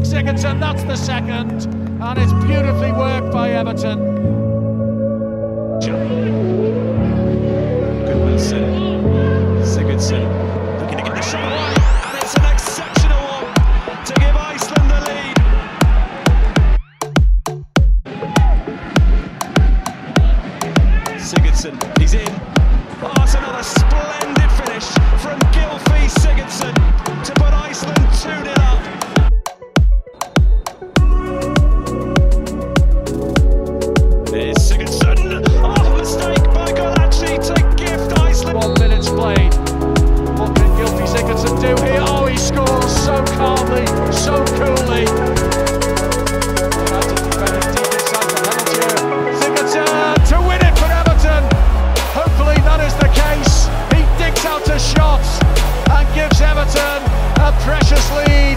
Mark Sigurdsson, that's the second, and it's beautifully worked by Everton. Goodmanson, Sigurdsson looking to get the shot away, and it's an exceptional one to give Iceland the lead. Sigurdsson, he's in. Oh, it's another splendid finish from Gylfi Sigurdsson to put Iceland 2-0 up. There's Sigurdsson. Oh, mistake by Golaci to gift Iceland. 1 minute's played. What can Gylfi Sigurdsson do here? Oh, he scores so calmly, so coolly. Sigurdsson to win it for Everton. Hopefully that is the case. He digs out a shot and gives Everton a precious lead.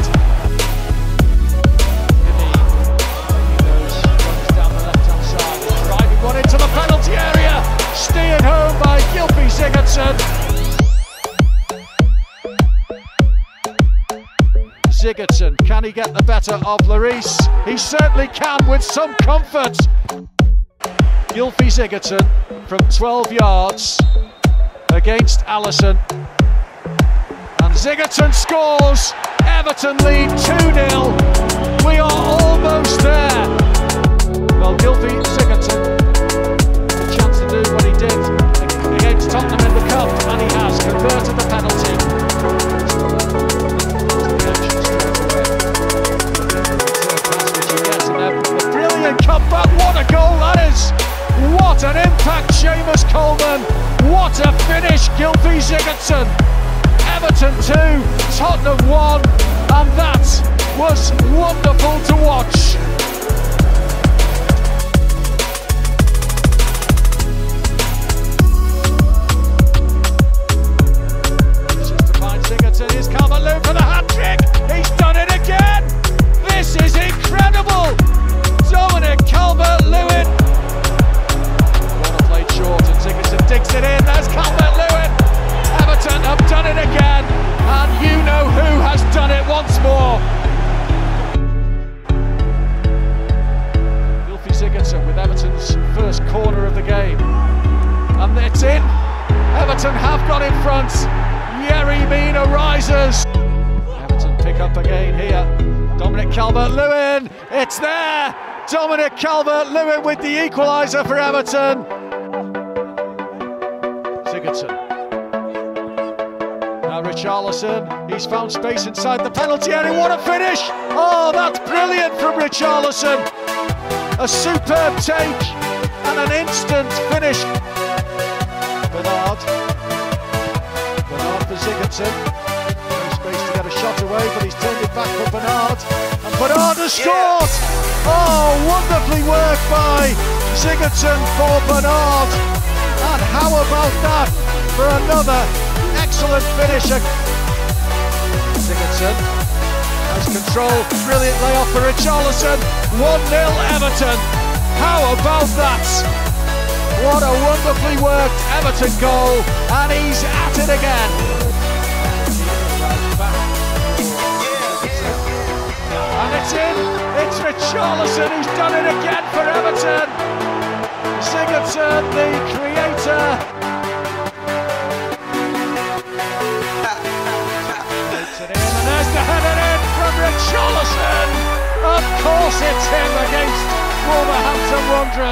Driving one into the penalty area, steered home by Gylfi Sigurdsson. Sigurdsson, can he get the better of Lloris? He certainly can with some comfort. Gylfi Sigurdsson from 12 yards against Alisson. And Sigurdsson scores. Everton lead 2-0. We are almost there. Well, Gylfi Sigurdsson had a chance to do what he did against Tottenham in the Cup, and he has converted the penalty. A brilliant comeback, what a goal that is! What an impact, Seamus Coleman! What a finish, Gylfi Sigurdsson! Everton 2, Tottenham 1, and that was wonderful to watch. Here's Calvert-Lewin for the hat-trick. He's done it again. This is incredible. Dominic Calvert-Lewin. Corner played short and Sigurdsson digs it in. There's Calvert-Lewin. Everton have done it again, and you know who has done it once more. Gylfi Sigurdsson with Everton's first corner of the game, and it's in. Everton have got in front. Yerry Mina rises. Everton pick up again here. Dominic Calvert-Lewin, it's there. Dominic Calvert-Lewin with the equaliser for Everton. Sigurdsson. Now Richarlison, he's found space inside the penalty area. What a finish! Oh, that's brilliant from Richarlison. A superb take and an instant finish. Bernard for Sigurdsson. No space to get a shot away, but he's turned it back for Bernard. And Bernard has scored! Oh, wonderfully worked by Sigurdsson for Bernard. And how about that for another excellent finisher? Sigurdsson has control, brilliant layoff for Richarlison. 1-0 Everton. How about that? What a wonderfully worked Everton goal, and he's at it again. And it's in. It's Richarlison who's done it again for Everton. Sigurdsson, the creator. Puts it in, and there's the header in from Richarlison. Of course it's him against Wolverhampton Wanderers.